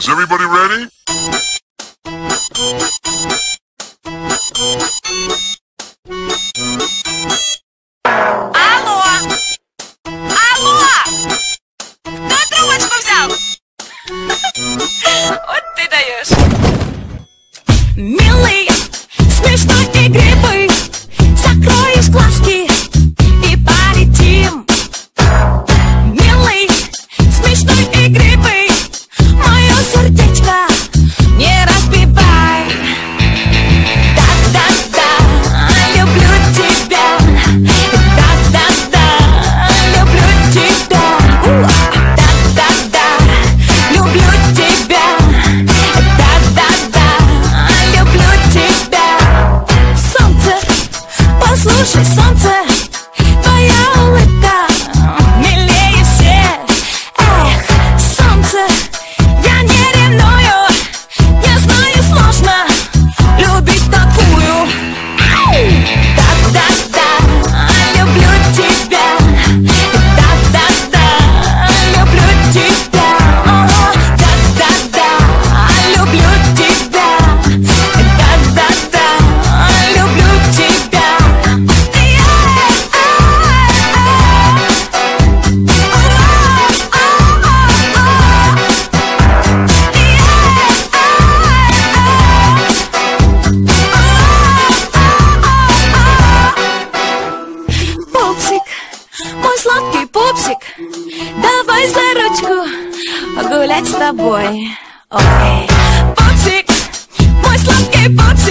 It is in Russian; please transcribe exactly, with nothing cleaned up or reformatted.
everybody ready? Алло! Алло! Кто трубочку взял? Вот ты даешь. Милый, смешной и игривый, закроешь глазки и полетим. Милый, смешной и игривый, мое сердечко не разбивай. Да-да-да, люблю тебя. Да-да-да, люблю тебя. Да-да-да, люблю тебя. Да-да-да, люблю тебя. Солнце, послушай, солнце, твоя улыбка милее всех. Эх, солнце, я не ревную, я знаю, сложно любить такую. Да-да-да, люблю тебя. Да-да-да, люблю тебя. Да-да-да, люблю тебя. Да-да-да, люблю тебя. Пупсик, мой сладкий пупсик, давай за ручку погулять с тобой. Ой, пупсик, мой сладкий пупсик.